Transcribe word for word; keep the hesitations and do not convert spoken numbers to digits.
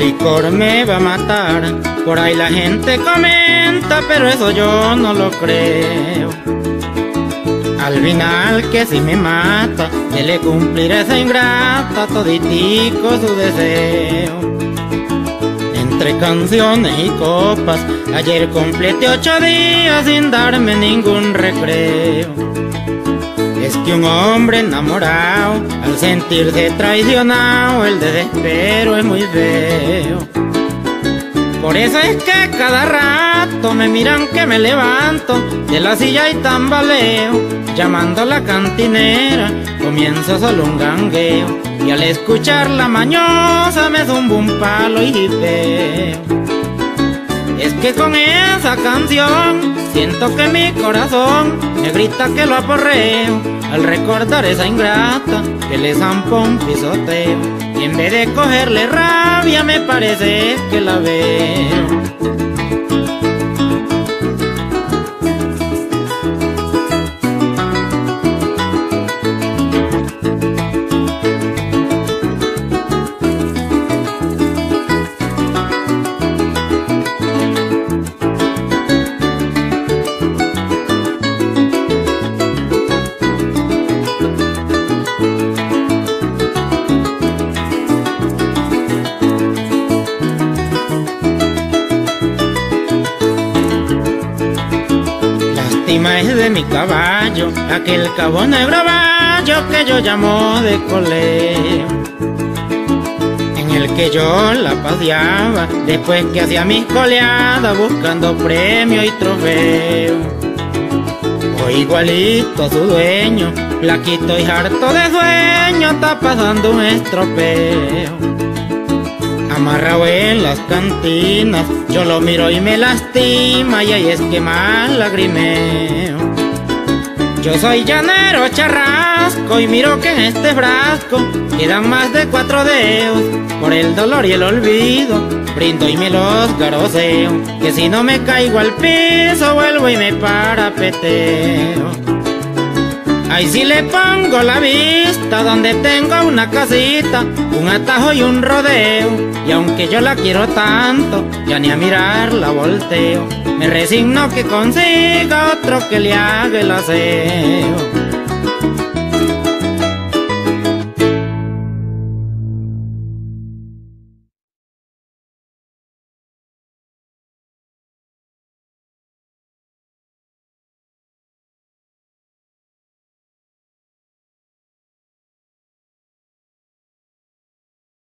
licor me va a matar, por ahí la gente comenta, pero eso yo no lo creo. Al final que si me mata, que le cumpliré a esa ingrata toditico su deseo. Entre canciones y copas, ayer completé ocho días sin darme ningún recreo. Es que un hombre enamorado, al sentirse traicionado, el desespero es muy feo. Por eso es que cada rato me miran que me levanto de la silla y tambaleo. Llamando a la cantinera, comienzo solo un gangueo, y al escuchar la mañosa me zumbo un palo y jipeo. Es que con esa canción siento que mi corazón me grita que lo aporreo, al recordar esa ingrata que le zampó un pisoteo, y en vez de cogerle rabia me parece que la veo. Lástima es de mi caballo, aquel cabo negro bayo que yo llamo de coleo, en el que yo la paseaba después que hacía mis coleadas buscando premio y trofeo. Hoy igualito a su dueño, flaquito y harto de sueño, está pasando un estropeo. Amarrado en las cantinas, yo lo miro y me lastima, y ahí es que mal lagrimeo. Yo soy llanero charrasco y miro que en este frasco quedan más de cuatro dedos. Por el dolor y el olvido brindo y me los garoseo, que si no me caigo al piso vuelvo y me parapeteo. Ahí sí le pongo la vista donde tengo una casita, un atajo y un rodeo, y aunque yo la quiero tanto, ya ni a mirarla volteo. Me resigno que consiga otro que le haga el aseo.